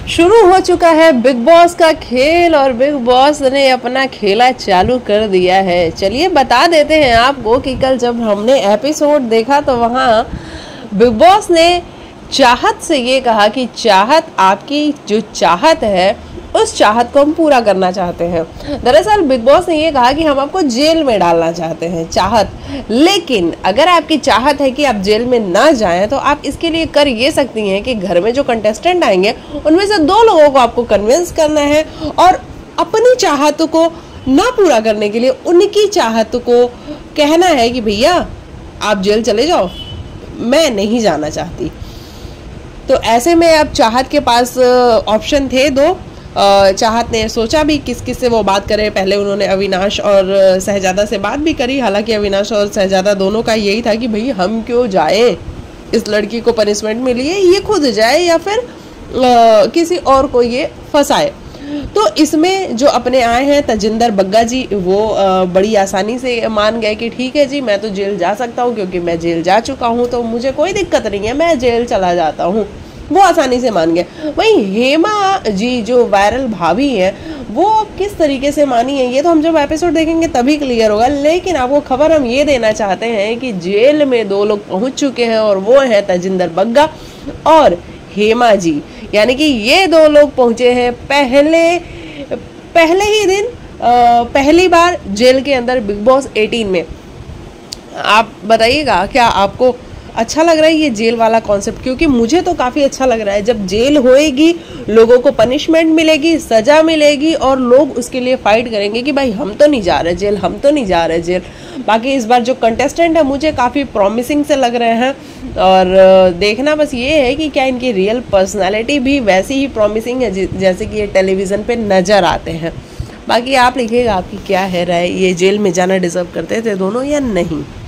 शुरू हो चुका है बिग बॉस का खेल और बिग बॉस ने अपना खेला चालू कर दिया है। चलिए बता देते हैं आपको कि कल जब हमने एपिसोड देखा तो वहाँ बिग बॉस ने चाहत से ये कहा कि चाहत, आपकी जो चाहत है उस चाहत को हम पूरा करना चाहते हैं। दरअसल बिग बॉस ने ये कहा कि हम आपको जेल में डालना चाहते हैं, चाहत। लेकिन अगर आपकी चाहत है कि आप जेल में ना जाएं तो आप इसके लिए कर ये सकती हैं कि घर में जो कंटेस्टेंट आएंगे उनमें से 2 लोगों को आपको कन्विंस करना है और अपनी चाहत को ना पूरा करने के लिए उनकी चाहत को कहना है कि भैया आप जेल चले जाओ, मैं नहीं जाना चाहती। तो ऐसे में अब चाहत के पास ऑप्शन थे 2। चाहत ने सोचा भी किस किस से वो बात करे। पहले उन्होंने अविनाश और शहजादा से बात भी करी। हालांकि अविनाश और शहजादा दोनों का यही था कि भाई हम क्यों जाएं, इस लड़की को पनिशमेंट मिली है, ये खुद जाए या फिर किसी और को ये फंसाए। तो इसमें जो अपने आए हैं तजिंदर बग्गा जी, वो बड़ी आसानी से मान गए कि ठीक है जी, मैं तो जेल जा सकता हूँ क्योंकि मैं जेल जा चुका हूँ, तो मुझे कोई दिक्कत नहीं है, मैं जेल चला जाता हूँ। वो आसानी से मान गए। वहीं हेमा जी जो वायरल भाभी है वो किस तरीके से मानी है ये तो हम जब एपिसोड देखेंगे तभी क्लियर होगा। लेकिन आपको खबर हम ये देना चाहते हैं कि जेल में 2 लोग पहुंच चुके हैं और वो है तजिंदर बग्गा और हेमा जी। यानी कि ये 2 लोग पहुंचे हैं पहले ही दिन पहली बार जेल के अंदर बिग बॉस 18 में। आप बताइएगा क्या आपको अच्छा लग रहा है ये जेल वाला कॉन्सेप्ट? क्योंकि मुझे तो काफ़ी अच्छा लग रहा है। जब जेल होएगी, लोगों को पनिशमेंट मिलेगी, सज़ा मिलेगी और लोग उसके लिए फाइट करेंगे कि भाई हम तो नहीं जा रहे जेल, हम तो नहीं जा रहे जेल। बाकी इस बार जो कंटेस्टेंट है मुझे काफ़ी प्रॉमिसिंग से लग रहे हैं और देखना बस ये है कि क्या इनकी रियल पर्सनैलिटी भी वैसी ही प्रॉमिसिंग है जैसे कि ये टेलीविज़न पर नज़र आते हैं। बाकी आप लिखिएगा आपकी क्या है राय, ये जेल में जाना डिज़र्व करते थे दोनों या नहीं।